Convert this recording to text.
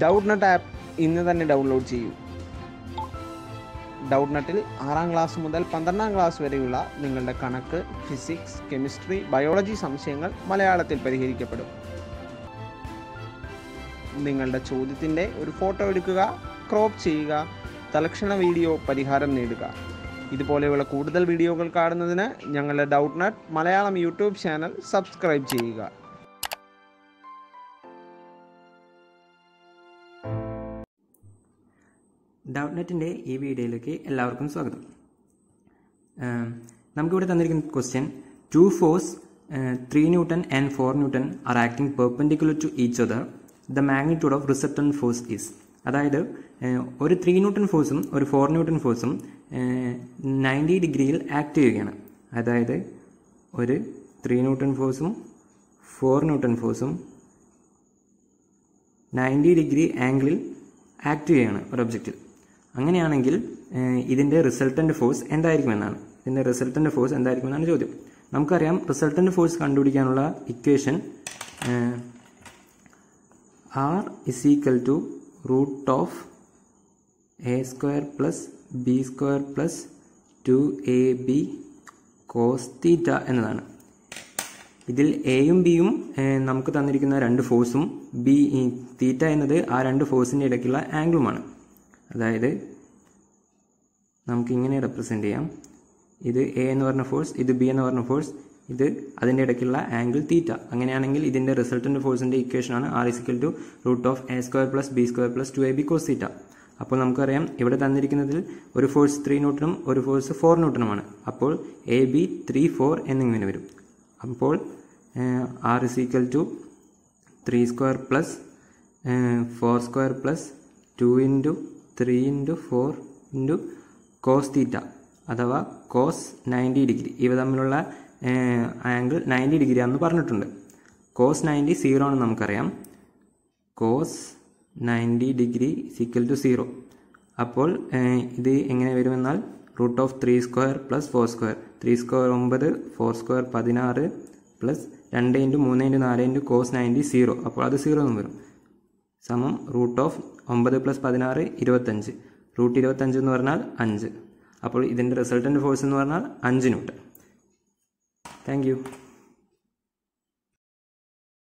Doubtnut app ഇന്ന് തന്നെ download ചെയ്യൂ. ഡൗട്ട്നട്ടിൽ 6ാം ക്ലാസ് മുതൽ 12ാം ക്ലാസ് വരെയുള്ള നിങ്ങളുടെ കണക്ക്, ഫിസിക്സ്, കെമിസ്ട്രി, ബയോളജി സംശയങ്ങൾ മലയാളത്തിൽ പരിഹരിക്കപ്പെടും. നിങ്ങളുടെ ചോദ്യത്തിൻ്റെ ഒരു ഫോട്ടോ എടുക്കുക, ക്രോപ്പ് ചെയ്യുക, തലക്ഷണ വീഡിയോ പരിഹാരം നേടുക. ഇതുപോലെയുള്ള കൂടുതൽ വീഡിയോകൾ കാണുന്നതിന് ഞങ്ങളുടെ Doubtnut Malayalam YouTube channel subscribe ചെയ്യുക. ഡൗട്ട്നറ്റിൻ്റെ ഈ വീഡിയോയിലേക്ക് എല്ലാവർക്കും സ്വാഗതം. നമുക്കിവിടെ തന്നിരിക്കുന്ന question, 2 forces 3 Newton and 4 Newton are acting perpendicular to each other. The magnitude of resultant force is. അതായത് ഒരു 3 Newton ഫോഴ്സും ഒരു 4 Newton ഫോഴ്സും 90 ഡിഗ്രിയിൽ ആക്ട് ചെയ്യുകയാണ്. അതായത് ഒരു 3 Newton ഫോഴ്സും 4 Newton ഫോഴ്സും 90 ഡിഗ്രി ആംഗിളിൽ ആക്ട് ചെയ്യുകയാണ് ഒരു ഒബ്ജക്റ്റിൽ. അങ്ങനെയാണെങ്കിൽ ഇതിൻ്റെ റിസൾട്ടൻ്റ് ഫോഴ്സ് എന്തായിരിക്കുമെന്നാണ് ചോദ്യം. നമുക്കറിയാം, റിസൾട്ടൻ്റ് ഫോഴ്സ് കണ്ടുപിടിക്കാനുള്ള equation R = √A² + B² + 2AB cos θ എന്നതാണ്. ഇതിൽ എയും ബിയും നമുക്ക് തന്നിരിക്കുന്ന രണ്ട് ഫോഴ്സും തീറ്റ എന്നത് ആ രണ്ട് ഫോഴ്സിൻ്റെ ഇടയ്ക്കുള്ള ആംഗിളുമാണ്. അതായത് നമുക്കിങ്ങനെ റെപ്രസെൻ്റ് ചെയ്യാം. ഇത് എ എന്ന് പറഞ്ഞ ഫോഴ്സ്, ഇത് ബി എന്ന് പറഞ്ഞ ഫോഴ്സ്, ഇത് അതിൻ്റെ ഇടയ്ക്കുള്ള ആംഗിൾ തീറ്റ. അങ്ങനെയാണെങ്കിൽ ഇതിൻ്റെ റിസൾട്ടൻ്റ് ഫോഴ്സിൻ്റെ ഇക്വേഷനാണ് R = √A² + B² + 2AB cos θ. അപ്പോൾ നമുക്കറിയാം, ഇവിടെ തന്നിരിക്കുന്നതിൽ ഒരു ഫോഴ്സ് 3 ന്യൂട്ടനും ഒരു ഫോഴ്സ് 4 ന്യൂട്ടനുമാണ്. അപ്പോൾ AB 3, 4 എന്നിങ്ങനെ വരും. അപ്പോൾ R = 3² + 4² + 2 × 3 × 4 × cos θ അഥവാ cos 90 ഡിഗ്രി. ഇവ തമ്മിലുള്ള ആംഗിൾ 90 ഡിഗ്രി ആണെന്ന് പറഞ്ഞിട്ടുണ്ട്. cos 90 0 ആണെന്ന് നമുക്കറിയാം. cos 90 degree = 0. അപ്പോൾ ഇത് എങ്ങനെ വരുമെന്നാൽ √3² + 4². 3² 9, 4² 16 + 2 × 3 × 4 × cos 90 0. അപ്പോൾ അത് 0 എന്നും വരും. സമം √9 + 16 25. √25 എന്ന് പറഞ്ഞാൽ 5. അപ്പോൾ ഇതിൻ്റെ റിസൾട്ടൻ്റ് ഫോഴ്സ് എന്ന് പറഞ്ഞാൽ 5 ന്യൂട്ടൺ. Thank you.